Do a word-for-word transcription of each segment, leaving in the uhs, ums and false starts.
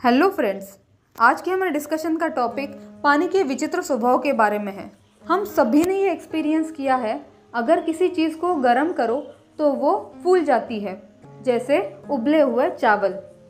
Hello friends, आज के हमारे डिस्कशन का टॉपिक पानी के विचित्र स्वभाव के बारे में है। हम सभी ने ये एक्सपीरियंस किया है, अगर किसी चीज़ को गर्म करो तो वो फूल जाती है, जैसे उबले हुए चावल,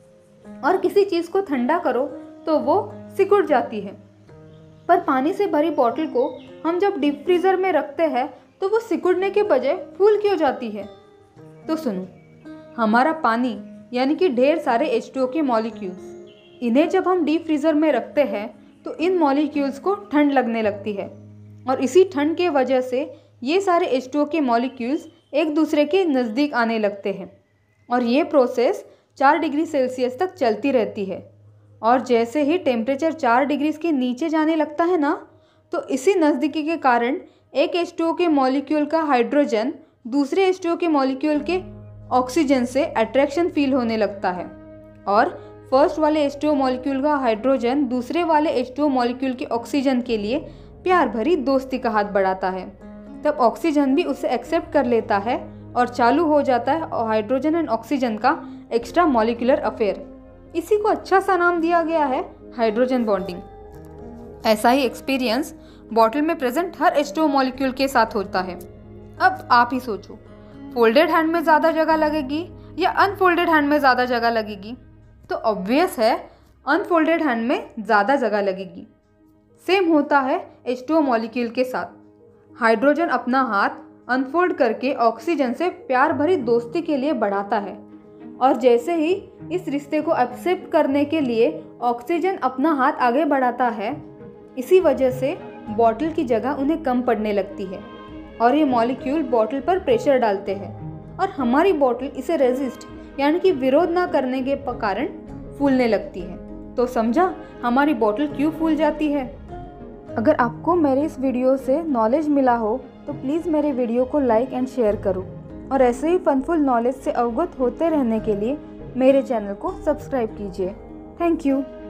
और किसी चीज़ को ठंडा करो तो वो सिकुड़ जाती है। पर पानी से भरी बोतल को हम जब डीप फ्रीज़र में रखते हैं तो वो सिकुड़ने के बजाय फूल क्यों जाती है? तो सुनो, हमारा पानी यानी कि ढेर सारे एच टू ओ के मॉलिक्यूल्स, इन्हें जब हम डीप फ्रीज़र में रखते हैं तो इन मॉलिक्यूल्स को ठंड लगने लगती है, और इसी ठंड के वजह से ये सारे एच टू ओ के मॉलिक्यूल्स एक दूसरे के नज़दीक आने लगते हैं, और ये प्रोसेस चार डिग्री सेल्सियस तक चलती रहती है। और जैसे ही टेम्परेचर चार डिग्री के नीचे जाने लगता है ना, तो इसी नज़दीकी के कारण एक एच टू ओ के मॉलिक्यूल का हाइड्रोजन दूसरे एच टू ओ के मॉलिक्यूल के ऑक्सीजन से अट्रैक्शन फील होने लगता है, और फर्स्ट वाले एच टू ओ मॉलिक्यूल का हाइड्रोजन दूसरे वाले एच टू ओ मॉलिक्यूल के ऑक्सीजन के लिए प्यार भरी दोस्ती का हाथ बढ़ाता है। तब ऑक्सीजन भी उसे एक्सेप्ट कर लेता है और चालू हो जाता है हाइड्रोजन एंड ऑक्सीजन का एक्स्ट्रा मॉलिक्यूलर अफेयर। इसी को अच्छा सा नाम दिया गया है हाइड्रोजन बॉन्डिंग। ऐसा ही एक्सपीरियंस बॉटल में प्रेजेंट हर एच टू ओ मॉलिक्यूल के साथ होता है। अब आप ही सोचो, फोल्डेड हैंड में ज़्यादा जगह लगेगी या अनफोल्डेड हैंड में ज़्यादा जगह लगेगी? तो ऑब्वियस है अनफोल्डेड हैंड में ज़्यादा जगह लगेगी। सेम होता है एच टू ओ मॉलिक्यूल के साथ। हाइड्रोजन अपना हाथ अनफोल्ड करके ऑक्सीजन से प्यार भरी दोस्ती के लिए बढ़ाता है, और जैसे ही इस रिश्ते को एक्सेप्ट करने के लिए ऑक्सीजन अपना हाथ आगे बढ़ाता है, इसी वजह से बॉटल की जगह उन्हें कम पड़ने लगती है, और ये मॉलिक्यूल बॉटल पर प्रेशर डालते हैं, और हमारी बॉटल इसे रेजिस्ट यानी कि विरोध ना करने के कारण फूलने लगती है। तो समझा हमारी बॉटल क्यों फूल जाती है? अगर आपको मेरे इस वीडियो से नॉलेज मिला हो तो प्लीज़ मेरे वीडियो को लाइक एंड शेयर करो, और ऐसे ही फनफुल नॉलेज से अवगत होते रहने के लिए मेरे चैनल को सब्सक्राइब कीजिए। Thank you.